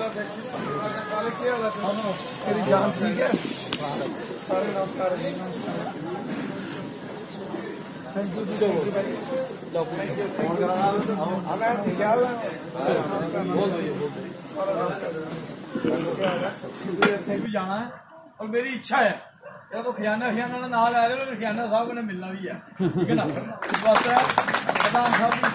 तेरी जान ठीक है? सारे नमस्कार जी, नमस्कार। थैंक यू जी, फोन जाना है और मेरी इच्छा है या तो खजाना खजाना का नाम ला दे, खजाना साहब ने मिलना भी है, ठीक है ना। इस वास्ते प्रधान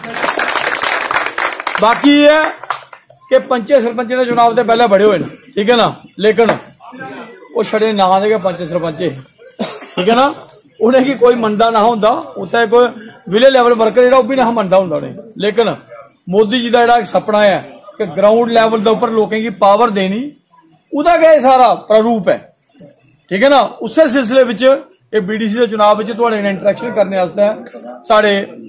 साहब बाकी है कि पंचे सरपंचे के चुनाव से पहले बड़े हुए, ठीक है ना, लेकिन वो छड़े ना दे पंचे सरपंचे, ठीक है ना, उन्हें की कोई मनदा ना होंदा, उत्थे कोई विले लेवल वर्कर जो भी ना मनदा होंदा उन्हें। लेकिन मोदी जी का एक सपना है कि ग्राउंड लेवल के उपर लोगों की पावर देनी, उदा क्या सारा प्रारूप है, ठीक है ना। उस सिलसिले ये बीडीसी के चुनाव इंटरैक्शन करने साढ़े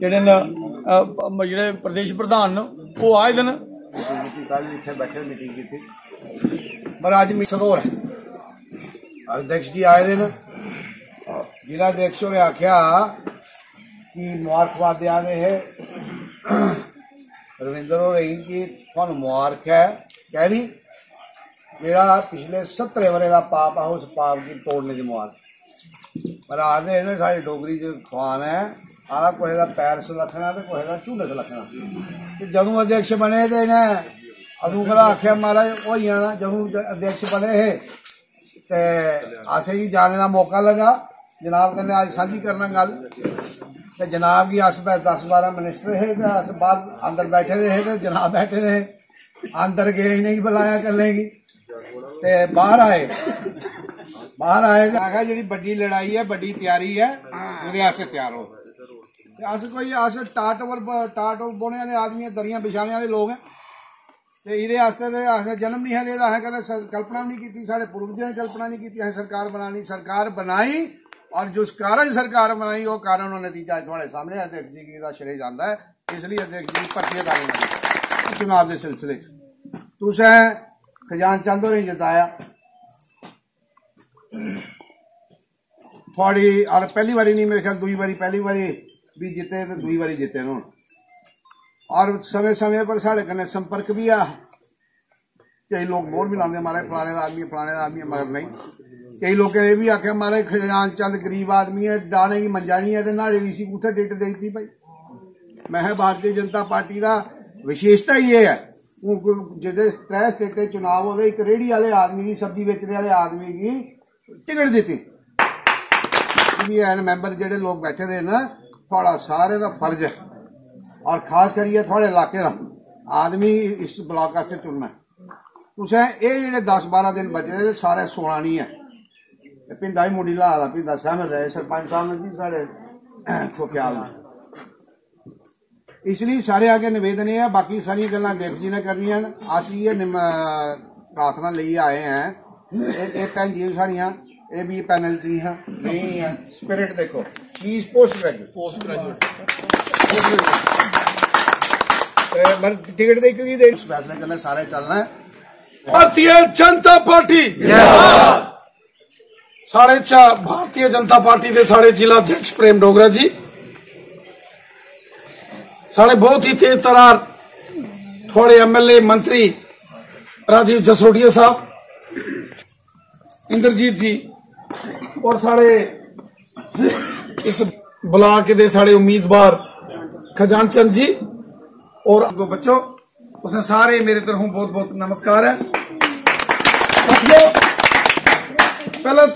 जेडे प्रदेश प्रधान वो आए दिन बैठे मीटिंग की थी, पर अज मिसरोर है अध्यक्ष जी आए दिन। जिला अध्यक्ष ने आख्या कि मुबारकबाद दिया गए है रविंद्र हो रही कि थानू मुबारक है, कह दी मेरा पिछले 17 वरे का पाप है, उस पाप की तोड़ने की मुबारक। पर आखते हैं सारी डोगरी च खुआन है आदा कोहे का पैर सुलखना तो कोहे का झूले सुलखना। जदों अध्यक्ष बने तो इन्हें अदू कदा आख्या महाराज वही ना, जदों अध्यक्ष बने है तो असें जी जाने का मौका लगा जनाब कन्नै अज साझी करना गल। तो जनाब की अस 10-12 मिनिस्टर है, अस बाहर अंदर बैठे रहे तो जनाब बैठे रहे, अंदर गए नहीं बुलाया करने की, बाहर आए आखा जी बड़ी लड़ाई है, बड़ी तैयारी है, वो तैयार हो। अस कोई अस टाट बोने वाले आदमी दरियां बिछाने वाले लोग हैं, तो ये जन्म नहीं है लेदा है, कदे कल्पना नहीं की, साढ़े पूर्वजों ने कल्पना नहीं की सरकार बनानी। सरकार बनाई और जिस कारण सरकार बनाई वो कारण और नतीजा थोड़े सामने अध्यक्ष जी की श्रेय जाता है। इसलिए अध्यक्ष जी भर्ती चुनाव के सिलसिले तुसें खजान चंद होरें जिताया थोड़ी, और पहली बारी नहीं मेरे ख्याल दुई बारी, पहली बारी भी जिते तो दुई बारी जिते न। और समय समय पर साढ़े कन्नै संपर्क भी आ, कई लोग मोर भी लाते मारे फलाने आदमी मगर नहीं। कई लोगों ने भी आख्या मारे खजान चंद गरीब आदमी है, डाने की मंजा नहीं है, नाड़े इसी कुत्थे डिट देती भाई। मैं भारतीय जनता पार्टी का विशेषता ये है जो 3 स्टेटें चुनाव हो एक रेहड़ी वाले आदमी की, सब्जी बेचने वाले आदमी की टिकट दी भी है। मैंबर जेडे लोग बैठे दे ना, थोड़ा सारे का फर्ज है और खास करिए थोड़े इलाके का आदमी इस ब्लॉक वास्ते चुनना है। तुसें ये जे 10-12 दिन बचे सारे सोना नहीं है। भिंदा ही मुड़ी ला भिंदा सहमत है सरपंच साहब ने जी साढ़े खोख्याल में। इसलिए सारे आगे निवेदन है, बाकी सारी गल्लां अध्यक्ष जी ने करनियां। अस ये प्रार्थना लिए आए हैं, ये भैन जी साड़ियां ये भी पैनल च नहीं है। स्पिरिट देखो she is post graduate ticket देगी फैसले करने सारे चलना है। भारतीय जनता पार्टी साढ़े भारतीय जनता पार्टी के साढ़े जिला अध्यक्ष प्रेम डोगरा जी, साढ़े बहुत ही तेज तरार थोड़े MLA मंत्री राजीव जसरोटिया साहब, इंद्रजीत जी, और साढ़े इस ब्लॉक के साढ़े उम्मीदवार खजान चंद जी और बच्चों उसे सारे मेरे तरफों बहुत बहुत नमस्कार है। पहले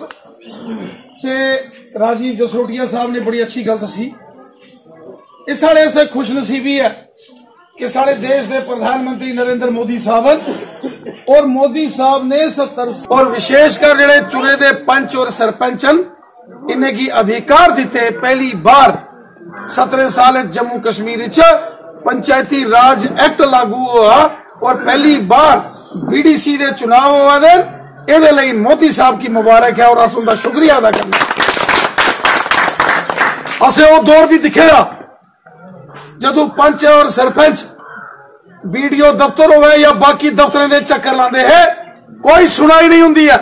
तो राजीव जसरोटिया साहब ने बड़ी अच्छी गल दसी। इस साढ़े इससे खुशनसीबी है कि साढ़े देश के प्रधानमंत्री नरेंद्र मोदी साहब और मोदी साहब ने 70 और विशेषकर जेडे चुने दे पंच और सरपंचन इन्हें की अधिकार दिते। पहली बार 17 साल जम्मू कश्मीर पंचायती राज एक्ट लागू हुआ और पहली बार BDC के चुनाव हुआ दिन। ਇਹਦੇ ਲਈ मोदी साहब की मुबारक है और अस उनका शुक्रिया अदा करना। असे वो दौर भी दिखेगा जदों पंच और सरपंच BDO दफ्तर होवे या बाकी दफ्तरों के चक्कर लाते हैं, कोई सुनाई नहीं होंगी है।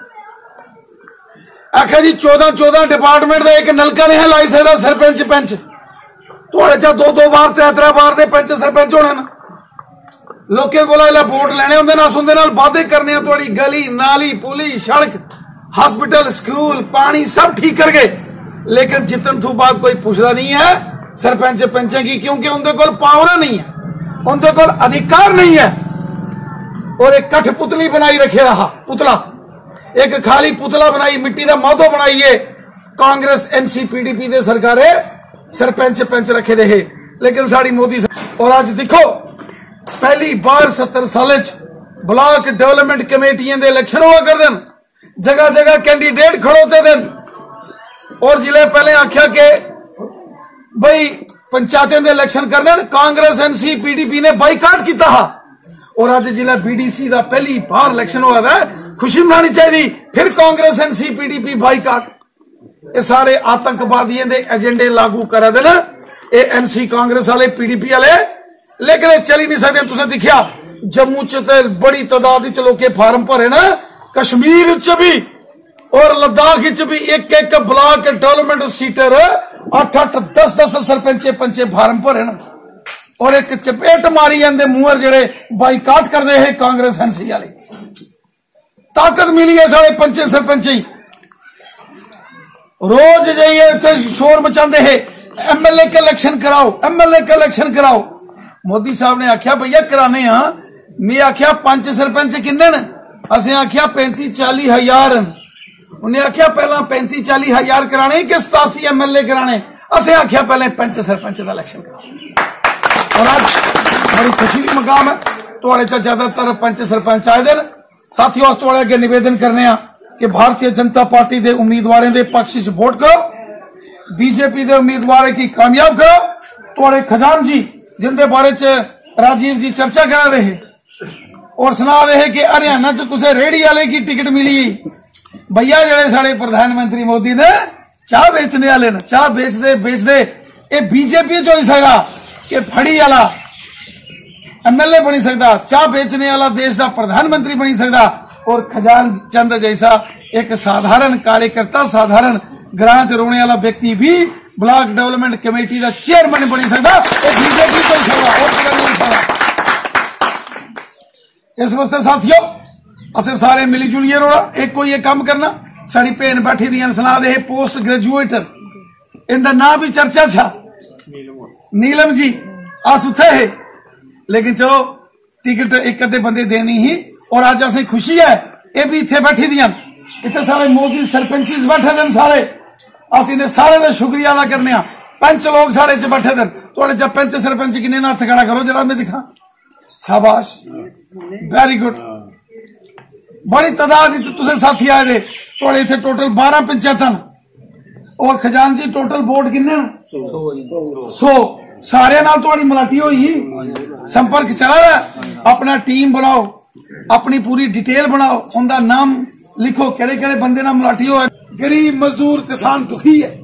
आखिर जी 14 डिपार्टमेंट का एक नलका नहीं लाई सकता सरपंच पंच, थोड़े चा 2 बार 3 बार के पंच सरपंच होने। लोकें को वोट लेने होंगे ना, उनके नाल वादे करने, थोड़ी गली नाली पुली सड़क हॉस्पिटल स्कूल पानी सब ठीक कर गए, लेकिन जितन तू बात कोई पूछता नहीं है सरपंच पंचे की, क्योंकि उनके कोल पावर नहीं है, उनके कोल अधिकार नहीं है। और एक कठपुतली बनाई रखे रहा, पुतला, एक खाली पुतला बनाई, मिट्टी का मौधो बनाइए, कांग्रेस एनसीपीडीपी दे सरकारे सरपंच पंच रखे दे, लेकिन साड़ी मोदी। और आज देखो पहली बार 70 साल ब्लॉक डेवलपमेंट कमेटियां दे इलेक्शन हुआ कर देन, जगह जगह कैंडिडेट खड़ोते दिन। और जिले पहले आख्या के भाई पंचायतें दे इलेक्शन करने, कांग्रेस एनसीपीडीपी ने बाइकाट किया, और आज जिला बीडीसी का पहली बार इलेक्शन हुआ है, खुशी मनानी चाहिए। फिर कांग्रेस एनसीपीडीपी बाइकाट, ये सारे आतंकवादियों के एजेंडे लागू करा देना ये एनसी कांग्रेस वाले पीडीपी वाले, लेकिन ये चली नहीं सकते। तुसें दिखिया जम्मू च बड़ी तादाद च लोग फार्म भरे ना, कश्मीर च भी और लद्दाख च भी एक एक ब्लॉक डेवलपमेंट सीटर 8-8 10-10 सरपंचे पंचे फार्म भरे ना, और एक चपेट मारी जाते मुहर जेड़े बाइकाट करते हैं कांग्रेस एनसी वाले। ताकत मिली है सारे पंचे सरपंची, रोज जाइए शोर मचाते हैं एमएलए के इलेक्शन कराओ, एमएलए के इलेक्शन कराओ। मोदी साहब ने आख्या भैया कराने हाँ, मैं आख्या पंच सरपंच किन्ने ने, असें आख्या 35-40 हजार, उन्हें आख्या पहला 35-40 हजार कराने कि 87 एमएलए कराने, असें आख्या पहले पंच सरपंच का इलेक्शन कराओ। और आज बड़ी खुशी की मकाम है, थोड़े ज्यादातर पंच सरपंच आए दिन। साथियों अस थोड़े अगे निवेदन करने कि भारतीय जनता पार्टी के उम्मीदवारों के पक्ष च वोट करो, बीजेपी के उम्मीदवार की कामयाब करो। थोड़े खजान जी जिनके बारे च राजीव जी चर्चा करा रहे और सुना रहे कि हरियाणा च कुछ रेहड़ी वाले की टिकट मिली, भैया जड़े साढ़े प्रधानमंत्री मोदी ने चाह बेचने वाले ने, चाह बेचते ये बीजेपी चो ही सकता कि फड़ी वाला एमएलए बनी सकता, चाह बेचने वाला देश का प्रधानमंत्री बनी सकता, और खजान चंद जैसा एक साधारण कार्यकर्ता, साधारण ग्रां च रोने वाला व्यक्ति भी ब्लॉक डेवलपमेंट कमेटी का चेयरमैन बनी सकता, बीजेपी को सकता। इस वास्ते साथियों असें सारे मिली जुलिए रोड़ा एक कोई काम करना। साड़ी भेन बैठी दी सलाह दे पोस्ट ग्रेजुएट, इनका नाम भी चर्चा था, नीलम जी अस उथे है, लेकिन चलो टिकट एक अद्धे बंदे देनी ही। और आज असें खुशी है ये भी इतने बैठी दियां, इतने सारे मौजूद सरपंचिस बैठे दिन, सारे अस इन्हें सारे का शुक्रिया अदा करने। पंच लोग साढ़े च बैठे दिन, थोड़े जब पंच सरपंच किन्ने ना हथ खड़ा करो जरा मैं दिखा, शाबाश वेरी गुड। बड़ी तादाद तुझे साथी आए थे, थोड़े इतने टोटल 12 पंचायत, और खजान जी टोटल वोट किन्ने 100, सारे नाल थोड़ी मलाटी हुई, संपर्क चला रहा। अपना टीम बनाओ, अपनी पूरी डिटेल बनाओ, उनका नाम लिखो केड़े केड़े बंदे नाल मलाटी हो। गरीब मजदूर किसान दुखी है,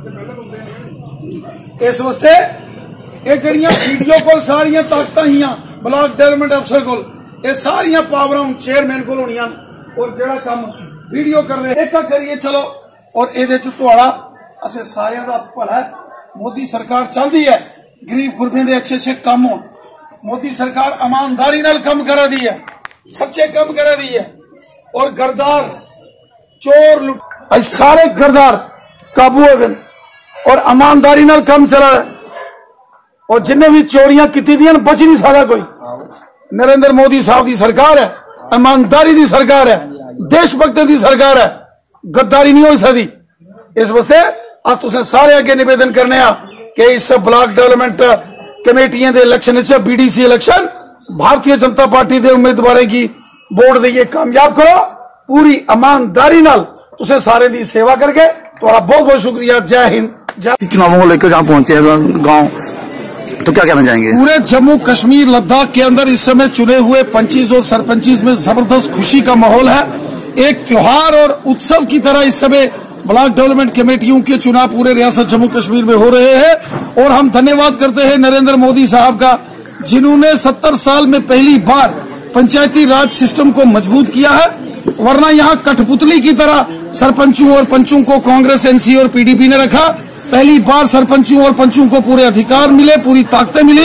इस वास्ते ये जड़ियां वीडियो को सारिया ताकत ही ब्लॉक डेवलपमेंट अफसर को, ये सारिया पावर चेयरमैन को होनी, और जड़ा काम वीडियो कर रहे एक करिए चलो। और ये असे सारे का भला है। मोदी सरकार चलती है, गरीब गुरबे के अच्छे अच्छे काम हो, मोदी सरकार ईमानदारी नाल काम करा दी है, सच्चे काम करा दी है, और गरदार चोर लुट सारे गरदार काबू हो गए, और ईमानदारी नाल काम चला है, और जिन्हें भी चोरियां की बच नहीं सकता कोई। नरेंद्र मोदी साहब की सरकार है, ईमानदारी की सरकार है, देशभक्ति की सरकार है, गद्दारी नहीं हो सकती। इस वास्ते अस तुसें सारे अगे निवेदन करने कि इस ब्लॉक डेवलपमेंट कमेटियां दे election BDC election Bharatiya Janata party के उम्मीदवारों की वोट देइए कामयाब करो, पूरी ईमानदारी नाल तुसें सारे दी सेवा करके। तुम्हारा बहुत बहुत शुक्रिया। जय हिंद। जय। चुनावों को लेकर जहाँ पहुंचे हैं गाँव, तो क्या कहना चाहेंगे? पूरे जम्मू कश्मीर लद्दाख के अंदर इस समय चुने हुए पंचीस और सरपंचीस में जबरदस्त खुशी का माहौल है। एक त्योहार और उत्सव की तरह इस समय ब्लॉक डेवलपमेंट कमेटियों के चुनाव पूरे रियासत जम्मू कश्मीर में हो रहे हैं। और हम धन्यवाद करते हैं नरेंद्र मोदी साहब का, जिन्होंने 70 साल में पहली बार पंचायती राज सिस्टम को मजबूत किया है। वरना यहाँ कठपुतली की तरह सरपंचों और पंचों को कांग्रेस, एनसी और पीडीपी ने रखा। पहली बार सरपंचों और पंचों को पूरे अधिकार मिले, पूरी ताकतें मिली,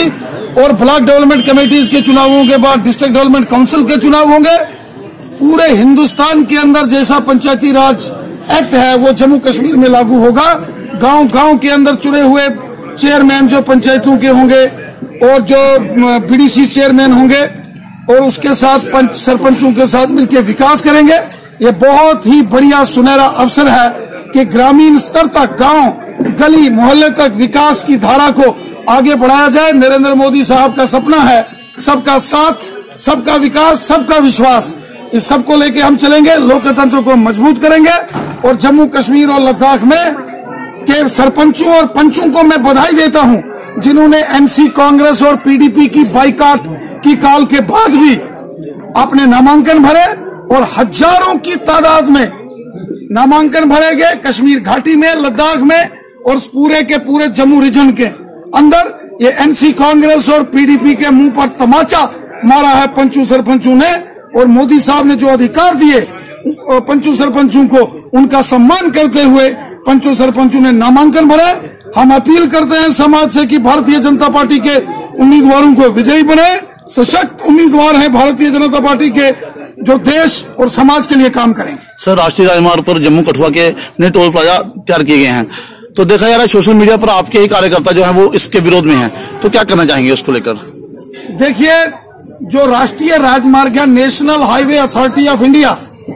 और ब्लॉक डेवलपमेंट कमेटीज के चुनावों के बाद डिस्ट्रिक्ट डेवलपमेंट काउंसिल के चुनाव होंगे। पूरे हिंदुस्तान के अंदर जैसा पंचायती राज एक्ट है वो जम्मू कश्मीर में लागू होगा। गांव गांव के अंदर चुने हुए चेयरमैन जो पंचायतों के होंगे और जो बीडीसी चेयरमैन होंगे और उसके साथ पंच सरपंचों के साथ मिलकर विकास करेंगे। ये बहुत ही बढ़िया सुनहरा अवसर है कि ग्रामीण स्तर तक, गांव गली मोहल्ले तक विकास की धारा को आगे बढ़ाया जाए। नरेंद्र मोदी साहब का सपना है सबका साथ, सबका विकास, सबका विश्वास। इस सबको लेके हम चलेंगे, लोकतंत्र को मजबूत करेंगे और जम्मू कश्मीर और लद्दाख में के सरपंचों और पंचों को मैं बधाई देता हूं जिन्होंने एमसी कांग्रेस और पीडीपी की बाइकाट की कॉल के बाद भी अपने नामांकन भरे और हजारों की तादाद में नामांकन भरे गए कश्मीर घाटी में, लद्दाख में और पूरे के पूरे जम्मू रीजन के अंदर। ये एमसी कांग्रेस और पीडीपी के मुंह पर तमाचा मारा है पंचों सरपंचों ने और मोदी साहब ने जो अधिकार दिए पंचों सरपंचों को, उनका सम्मान करते हुए पंचों सरपंचों ने नामांकन भरे। हम अपील करते हैं समाज से कि भारतीय जनता पार्टी के उम्मीदवारों को विजयी बनाए। सशक्त उम्मीदवार हैं भारतीय जनता पार्टी के जो देश और समाज के लिए काम करेंगे। सर, राष्ट्रीय राजमार्ग पर जम्मू कठुआ के नए टोल प्लाजा तैयार किए गए हैं, तो देखा जा रहा है सोशल मीडिया पर आपके ही कार्यकर्ता जो है वो इसके विरोध में हैं, तो क्या करना चाहेंगे उसको लेकर? देखिए, जो राष्ट्रीय राजमार्ग है, national highway authority of India,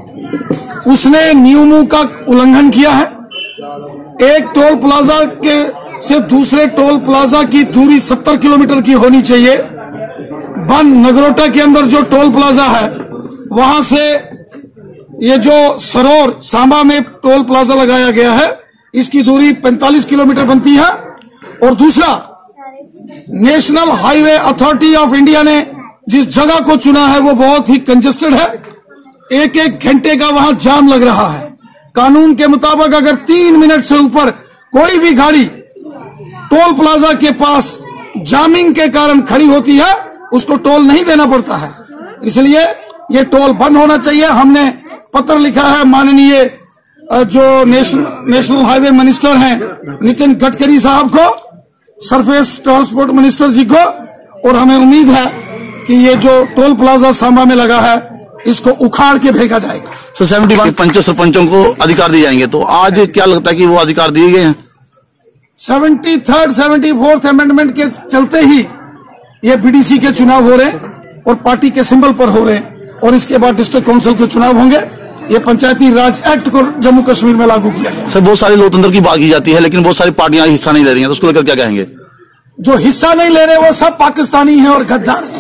उसने नियमों का उल्लंघन किया है। एक टोल प्लाजा के से दूसरे टोल प्लाजा की दूरी 70 किलोमीटर की होनी चाहिए। बन नगरोटा के अंदर जो टोल प्लाजा है वहां से ये जो सरोर सांबा में टोल प्लाजा लगाया गया है इसकी दूरी 45 किलोमीटर बनती है। और दूसरा, national highway authority of India ने जिस जगह को चुना है वो बहुत ही कंजेस्टेड है, एक एक घंटे का वहां जाम लग रहा है। कानून के मुताबिक अगर 3 मिनट से ऊपर कोई भी गाड़ी टोल प्लाजा के पास जामिंग के कारण खड़ी होती है उसको टोल नहीं देना पड़ता है, इसलिए ये टोल बंद होना चाहिए। हमने पत्र लिखा है माननीय जो नेशनल हाईवे मिनिस्टर हैं नितिन गडकरी साहब को, सरफेस ट्रांसपोर्ट मिनिस्टर जी को, और हमें उम्मीद है कि ये जो टोल प्लाजा सांबा में लगा है इसको उखाड़ के भेजा जाएगा। सर, 71 पंच सरपंचों को अधिकार दिए जाएंगे, तो आज क्या लगता है कि वो अधिकार दिए गए हैं? 73rd 74th अमेंडमेंट के चलते ही ये बीडीसी के चुनाव हो रहे हैं और पार्टी के सिंबल पर हो रहे हैं और इसके बाद डिस्ट्रिक्ट काउंसिल के चुनाव होंगे। ये पंचायती राज एक्ट को जम्मू कश्मीर में लागू किया गया। सर, बहुत सारी लोकतंत्र की बात की जाती है लेकिन बहुत सारी पार्टियां हिस्सा नहीं ले रही हैं, तो उसको लेकर क्या कहेंगे? जो हिस्सा नहीं ले रहे वो सब पाकिस्तानी हैं और गद्दार हैं।